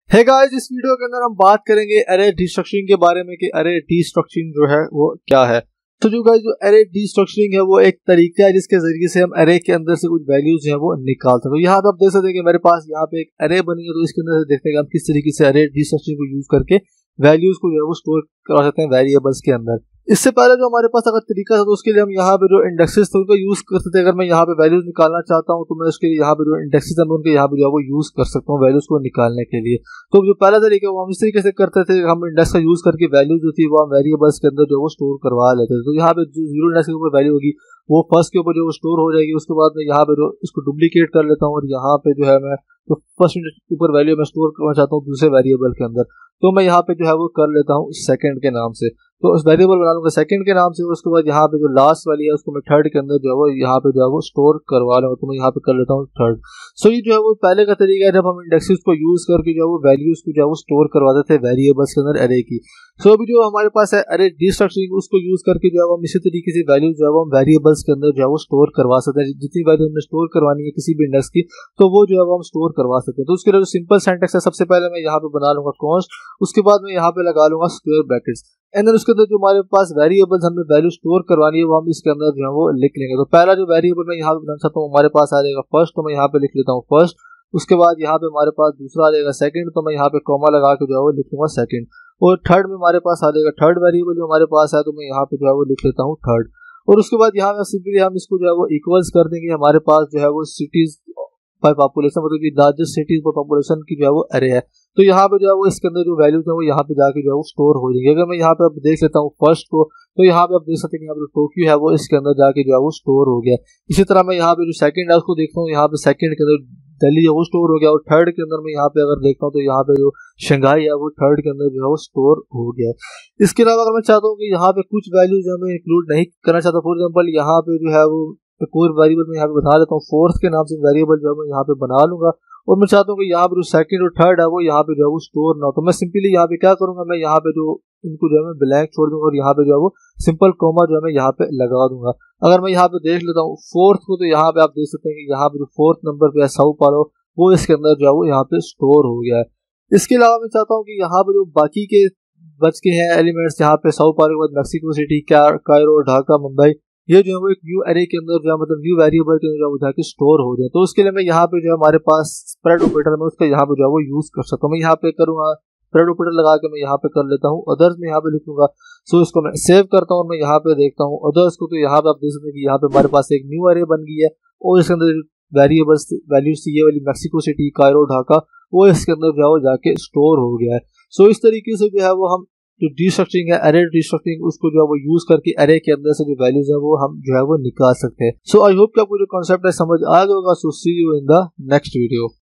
है गाइस, इस वीडियो के अंदर हम बात करेंगे अरे डिस्ट्रक्चरिंग के बारे में कि अरे डिस्ट्रक्चरिंग जो है वो क्या है। तो जो गाइस जो अरे डिस्ट्रक्चरिंग है वो एक तरीका है जिसके जरिए से हम अरे के अंदर से कुछ वैल्यूज हैं वो निकाल सकते हैं। यहाँ पे आप देख सकते हैं कि मेरे पास यहाँ पे एक अरे बनी है, तो इसके अंदर से देखते हैं कि हम किस तरीके से अरे डिस्ट्रक्चरिंग को यूज करके वैल्यूज को जो है वो स्टोर करा सकते हैं वेरिएबल्स के अंदर। इससे पहले जो हमारे पास अगर तरीका था तो उसके लिए हम यहाँ पे जो इंडेक्सेस थे उनको यूज कर सकते हैं। अगर मैं यहाँ पे वैल्यूज निकालना चाहता हूँ तो मैं उसके लिए यहाँ पे जो इंडेक्सेस है मैं उनके यहाँ पे जो है वो यूज कर सकता हूँ वैल्यूज को निकालने के लिए। तो जो पहला तरीका है वो हम इस तरीके से करते थे, हम इंडेक्स का यूज करके वैल्यू जो थी वो हम वेरिएबल्स के अंदर जो वो स्टोर करवा लेते थे। तो यहाँ पे जो जीरो इंडेक्स के ऊपर वैल्यू होगी वो फर्स्ट के ऊपर जो स्टोर हो जाएगी। उसके बाद मैं यहाँ पे जो इसको डुप्लीकेट कर लेता हूँ और यहाँ पे जो है मैं तो फर्स्ट के ऊपर वैल्यू मैं स्टोर करना चाहता हूँ दूसरे वेरिएबल के अंदर, तो मैं यहाँ पे जो है वो कर लेता हूँ सेकंड के नाम से। तो उस वेरिएबल बना लूंगा सेकंड के नाम से। उसके बाद यहाँ पे जो लास्ट वाली है उसको मैं थर्ड के अंदर जो है वो यहाँ पे जो है वो स्टोर करवा लूंगा, तो मैं यहाँ पे कर लेता हूँ थर्ड। सो ये जो है वो पहले का तरीका है जब हम इंडेक्सेस को यूज करके जो है वो वैल्यूज को जो है वो स्टोर करवाते थे वेरिएबल्स के अंदर अरे की। सो अभी जो हमारे पास है अरे डिस्ट्रक्चरिंग, उसको यूज करके जो है हम इसी तरीके से वैल्यू जो है वो हम वेरिएबल्स के अंदर जो है वो स्टोर करवा सकते हैं। जितनी वैल्यू हमने स्टोर करवानी है किसी भी इंडेक्स की तो वो जो है वो हम स्टोर करवा सकते हैं। तो उसके लिए जो सिंपल सिंटैक्स है, सबसे पहले मैं यहाँ पे बना लूंगा कॉन्स्ट, उसके बाद मैं यहाँ पे लगा लूंगा स्क्वायर ब्रैकेट्स, एंड देन उसके अंदर जो हमारे पास वेरिएबल्स हमने वैल्यू स्टोर करवानी है वो हम इसके अंदर जो है वो लिख लेंगे। तो पहला जो वेरिएबल मैं यहाँ पे बनाना चाहता हूँ हमारे पास आ जाएगा फर्स्ट, तो मैं यहाँ पे लिख लेता हूँ फर्स्ट। उसके बाद यहाँ पे हमारे पास दूसरा आ जाएगा सेकंड, तो मैं यहाँ पे कॉमा लगा के जो है वो लिख लूंगा सेकंड। और थर्ड में हमारे पास आ जाएगा थर्ड वेरिएबल जो हमारे पास है, तो मैं यहाँ पे जो है वो लिख लेता हूँ थर्ड। और उसके बाद यहाँ पे सिंपली हम इसको जो है वो इक्वल्स कर देंगे। हमारे पास जो है वो सिटीज बाय पॉपुलेशन, मतलब कि लार्जेस्ट सिटीज बाय पॉपुलेशन की जो है वो अरे है। तो यहाँ पे जो है वो इसके अंदर जो वैल्यूज है वो यहाँ पे जाके जो है वो स्टोर हो जाएगी। अगर मैं यहाँ पे अब देख लेता हूँ फर्स्ट को, तो यहाँ पे आप देख सकते हैं यहाँ पे टोक्यो है वो इसके अंदर जाके जो है वो स्टोर हो गया। इसी तरह मैं यहाँ पे जो सेकंड है उसको देखता हूँ, यहाँ पे सेकंड के अंदर दिल्ली है वो स्टोर हो गया। और थर्ड के अंदर मैं यहाँ पे अगर देखता हूँ तो यहाँ पे जो शंघाई है वो थर्ड के अंदर जो है वो स्टोर हो गया। इसके अलावा अगर मैं चाहता हूँ कि यहाँ पे कुछ वैल्यूज है मैं इंक्लूड नहीं करना चाहता, फॉर एग्जाम्पल यहाँ पे जो है वो कोई वेरिएबल मैं यहाँ पे बना लेता हूँ फोर्थ के नाम से वेरिएबल जो है मैं यहाँ पे बना लूंगा। और मैं चाहता हूँ कि यहाँ पे जो सेकंड और थर्ड है वो यहाँ पे जो है वो स्टोर ना हो, तो मैं सिंपली यहाँ पे क्या करूंगा, मैं यहाँ पे जो इनको जो है मैं ब्लैंक छोड़ दूंगा और यहाँ पे जो है वो सिंपल कॉमा जो है मैं यहाँ पे लगा दूंगा। अगर मैं यहाँ पे देख लेता हूँ फोर्थ को, तो यहाँ पे आप देख सकते हैं कि यहाँ पे जो फोर्थ नंबर पे है साउ पालो वो इसके अंदर जो है वो यहाँ पे स्टोर हो गया है। इसके अलावा मैं चाहता हूँ कि यहाँ पे जो बाकी के बच के हैं एलिमेंट्स, यहाँ पे साउ पालो के बाद Mexico City, Cairo, Dhaka, Mumbai, ये जो है वो एक न्यू अरे के अंदर जो है मतलब न्यू वेरिएबल के अंदर जो है जाके स्टोर हो जाए। तो उसके लिए मैं यहाँ पे जो है हमारे पास स्प्रेड ऑपरेटर में उसका यहाँ पे जो है वो यूज कर सकता हूँ। मैं यहाँ पे करूँगा स्प्रेड ऑपरेटर लगा के मैं यहाँ पे कर लेता हूँ अदर्स में यहाँ पे लिखूंगा। सो इसको मैं सेव करता हूँ और मैं यहाँ पे देखता हूँ अदर्स को, तो यहाँ पे आप देख सकते हैं कि यहाँ पे हमारे पास एक न्यू अरे बन गई है और इसके अंदर वेरिएबल्स वैल्यूज ये वाली मैक्सिको सिटी, कायरो, ढाका वो इसके अंदर जो है वो जाके स्टोर हो गया है। सो इस तरीके से जो है वो हम जो डिस्ट्रक्चरिंग है अरे डिस्ट्रक्चरिंग उसको जो है वो यूज करके अरे के अंदर से जो वैल्यूज है वो हम जो है वो निकाल सकते हैं। सो आई होप कि आपको जो कॉन्सेप्ट है समझ आ गया होगा। So see you in the next video.